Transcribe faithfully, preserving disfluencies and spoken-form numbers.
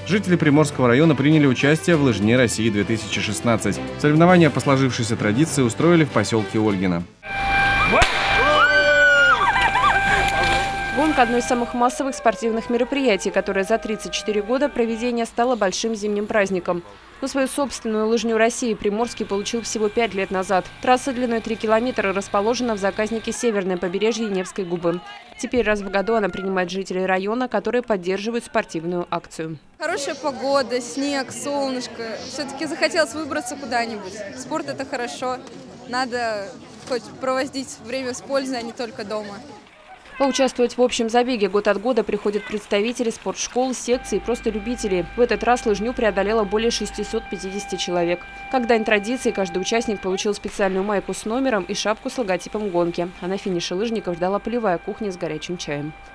Жители Приморского района приняли участие в Лыжне России-две тысячи шестнадцать. Соревнования по сложившейся традиции устроили в поселке Ольгино. Гонка – одно из самых массовых спортивных мероприятий, которое за тридцать четыре года проведения стало большим зимним праздником. Но свою собственную лыжню России Приморский получил всего пять лет назад. Трасса длиной три километра расположена в заказнике северное побережье Невской губы. Теперь раз в году она принимает жителей района, которые поддерживают спортивную акцию. Хорошая погода, снег, солнышко. Все-таки захотелось выбраться куда-нибудь. Спорт – это хорошо. Надо хоть проводить время с пользой, а не только дома. Поучаствовать в общем забеге год от года приходят представители спортшкол, секций и просто любители. В этот раз лыжню преодолело более шестисот пятидесяти человек. Как дань традиции, каждый участник получил специальную майку с номером и шапку с логотипом гонки. А на финише лыжников ждала полевая кухня с горячим чаем.